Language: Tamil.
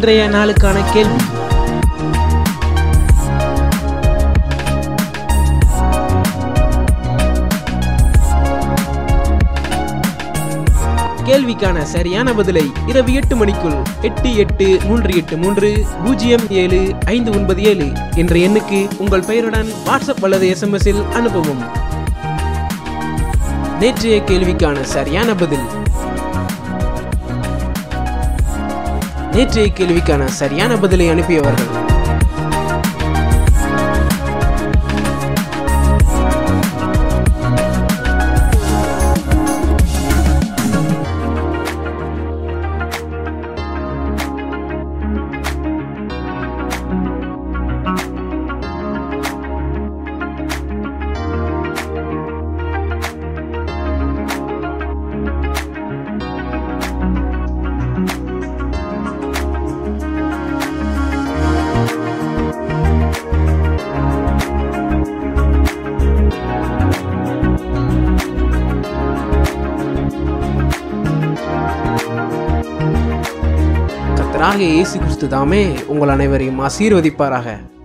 இன்றைய நாளுக்கான கேள்வி. கேள்விக்கான சரியான பதிலை இரவு 8 மணிக்குள் 8838307597 என்ற எண்ணுக்கு உங்கள் பெயருடன் வாட்ஸ்அப் அல்லது SMS இல் அனுப்பவும். நேற்றைய கேள்விக்கான சரியான பதில். நேற்றைய கேள்விக்கான சரியான பதிலை அனுப்பியவர்கள் கர்த்தராகிய இயேசு கிறிஸ்து தாமே உங்கள் அனைவரையும் ஆசீர்வதிப்பாராக.